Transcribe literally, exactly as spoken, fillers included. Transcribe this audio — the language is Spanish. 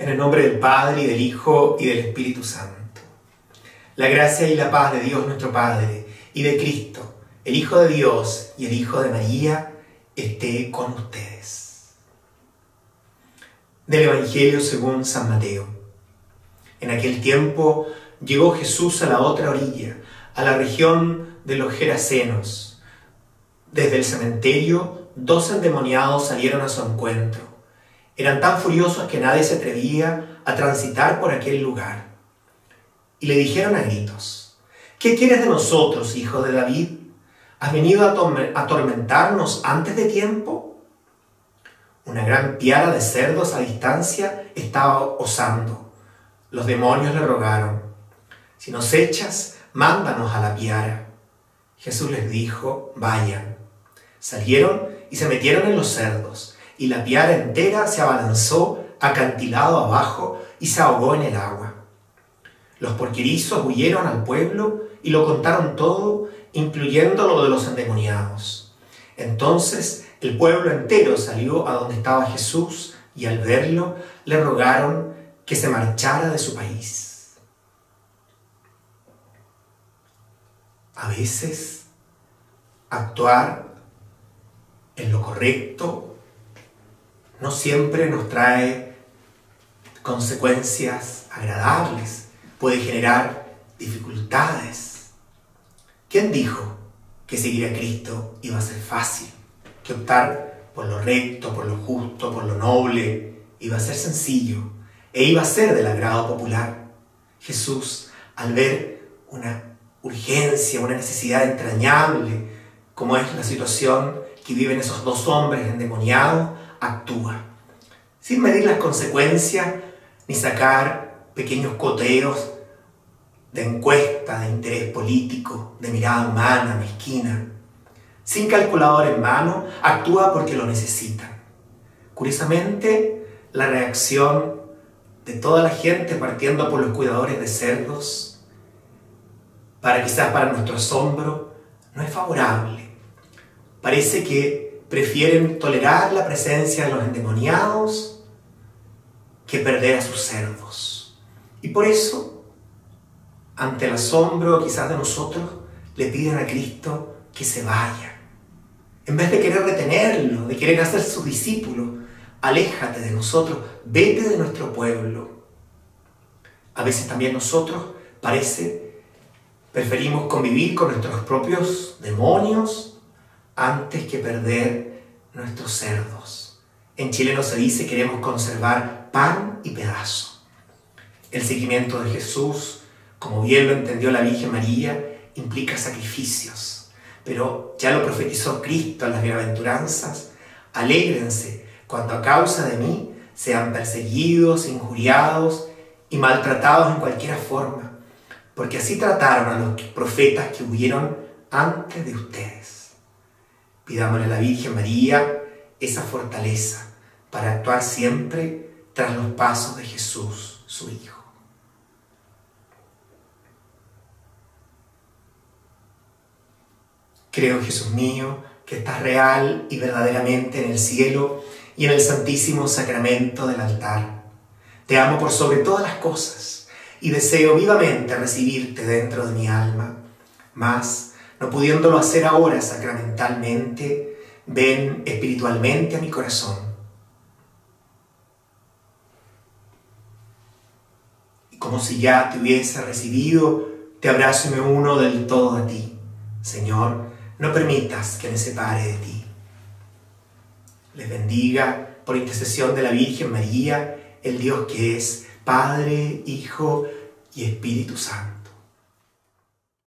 En el nombre del Padre, y del Hijo, y del Espíritu Santo. La gracia y la paz de Dios nuestro Padre, y de Cristo, el Hijo de Dios y el Hijo de María, esté con ustedes. Del Evangelio según San Mateo. En aquel tiempo llegó Jesús a la otra orilla, a la región de los Gerasenos. Desde el cementerio, dos endemoniados salieron a su encuentro. Eran tan furiosos que nadie se atrevía a transitar por aquel lugar. Y le dijeron a gritos: ¿Qué quieres de nosotros, hijo de David? ¿Has venido a atormentarnos antes de tiempo? Una gran piara de cerdos a distancia estaba osando. Los demonios le rogaron: Si nos echas, mándanos a la piara. Jesús les dijo: Vayan. Salieron y se metieron en los cerdos, y la piara entera se abalanzó acantilado abajo y se ahogó en el agua. Los porquerizos huyeron al pueblo y lo contaron todo, incluyendo lo de los endemoniados. Entonces el pueblo entero salió a donde estaba Jesús y al verlo le rogaron que se marchara de su país. A veces actuar en lo correcto no siempre nos trae consecuencias agradables, puede generar dificultades. ¿Quién dijo que seguir a Cristo iba a ser fácil? Que optar por lo recto, por lo justo, por lo noble, iba a ser sencillo e iba a ser del agrado popular. Jesús, al ver una urgencia, una necesidad entrañable, como es la situación que viven esos dos hombres endemoniados, actúa, sin medir las consecuencias ni sacar pequeños coteos de encuesta, de interés político, de mirada humana, mezquina. Sin calculador en mano, actúa porque lo necesitan. Curiosamente, la reacción de toda la gente, partiendo por los cuidadores de cerdos, para quizás para nuestro asombro, no es favorable. Parece que prefieren tolerar la presencia de los endemoniados que perder a sus cerdos. Y por eso, ante el asombro quizás de nosotros, le piden a Cristo que se vaya. En vez de querer retenerlo, de querer hacer su discípulo, aléjate de nosotros, vete de nuestro pueblo. A veces también nosotros, parece, preferimos convivir con nuestros propios demonios antes que perder nuestros cerdos. En chileno se dice: queremos conservar pan y pedazo. El seguimiento de Jesús, como bien lo entendió la Virgen María, implica sacrificios. Pero ya lo profetizó Cristo en las bienaventuranzas: alégrense cuando a causa de mí sean perseguidos, injuriados y maltratados en cualquier forma, porque así trataron a los profetas que huyeron antes de ustedes. Pidámosle a la Virgen María esa fortaleza para actuar siempre tras los pasos de Jesús, su Hijo. Creo, Jesús mío, que estás real y verdaderamente en el cielo y en el santísimo sacramento del altar. Te amo por sobre todas las cosas y deseo vivamente recibirte dentro de mi alma. Mas, no pudiéndolo hacer ahora sacramentalmente, ven espiritualmente a mi corazón. Y como si ya te hubiese recibido, te abrazo y me uno del todo a ti. Señor, no permitas que me separe de ti. Les bendiga, por intercesión de la Virgen María, el Dios que es Padre, Hijo y Espíritu Santo.